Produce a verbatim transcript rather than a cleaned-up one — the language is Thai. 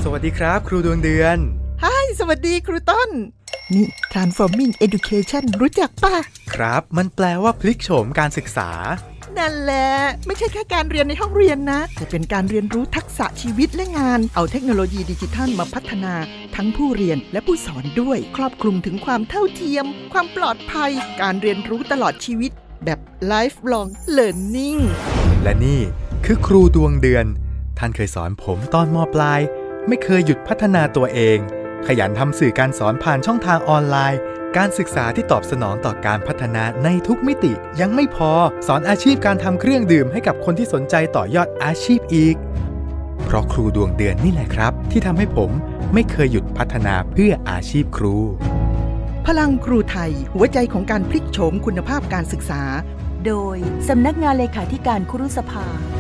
สวัสดีครับครูดวงเดือนฮายสวัสดีครูต้นนี่ Transforming Education รู้จักป่ะครับมันแปลว่าพลิกโฉมการศึกษานั่นแหละไม่ใช่แค่การเรียนในห้องเรียนนะแต่เป็นการเรียนรู้ทักษะชีวิตและงานเอาเทคโนโลยีดิจิทัลมาพัฒนาทั้งผู้เรียนและผู้สอนด้วยครอบคลุมถึงความเท่าเทียมความปลอดภัยการเรียนรู้ตลอดชีวิตแบบ lifelong learning และนี่คือครูดวงเดือนท่านเคยสอนผมตอนม.ปลายไม่เคยหยุดพัฒนาตัวเองขยันทำสื่อการสอนผ่านช่องทางออนไลน์การศึกษาที่ตอบสนองต่อการพัฒนาในทุกมิติยังไม่พอสอนอาชีพการทำเครื่องดื่มให้กับคนที่สนใจต่อยอดอาชีพอีกเพราะครูดวงเดือนนี่แหละครับที่ทำให้ผมไม่เคยหยุดพัฒนาเพื่ออาชีพครูพลังครูไทยหัวใจของการพลิกโฉมคุณภาพการศึกษาโดยสำนักงานเลขาธิการครุสภา